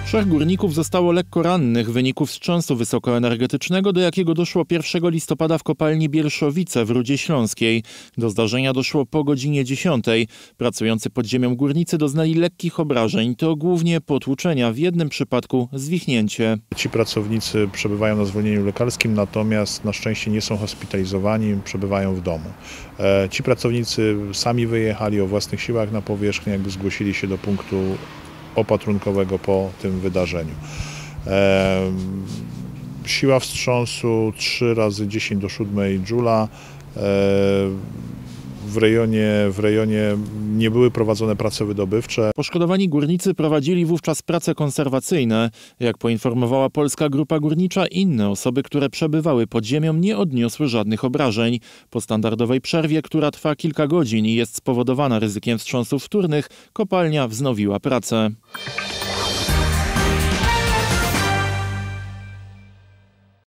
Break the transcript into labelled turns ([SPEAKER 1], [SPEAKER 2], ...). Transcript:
[SPEAKER 1] Trzech górników zostało lekko rannych w wyniku wstrząsu wysokoenergetycznego, do jakiego doszło 1 listopada w kopalni Bierszowice w Rudzie Śląskiej. Do zdarzenia doszło po godzinie 10. Pracujący pod ziemią górnicy doznali lekkich obrażeń. To głównie potłuczenia, w jednym przypadku zwichnięcie.
[SPEAKER 2] Ci pracownicy przebywają na zwolnieniu lekarskim, natomiast na szczęście nie są hospitalizowani, przebywają w domu. Ci pracownicy sami wyjechali o własnych siłach na powierzchnię, jakby zgłosili się do punktu opatrunkowego po tym wydarzeniu. Siła wstrząsu 3 razy 10 do 7 joula. W rejonie nie były prowadzone prace wydobywcze.
[SPEAKER 1] Poszkodowani górnicy prowadzili wówczas prace konserwacyjne. Jak poinformowała Polska Grupa Górnicza, inne osoby, które przebywały pod ziemią, nie odniosły żadnych obrażeń. Po standardowej przerwie, która trwa kilka godzin i jest spowodowana ryzykiem wstrząsów wtórnych, kopalnia wznowiła pracę.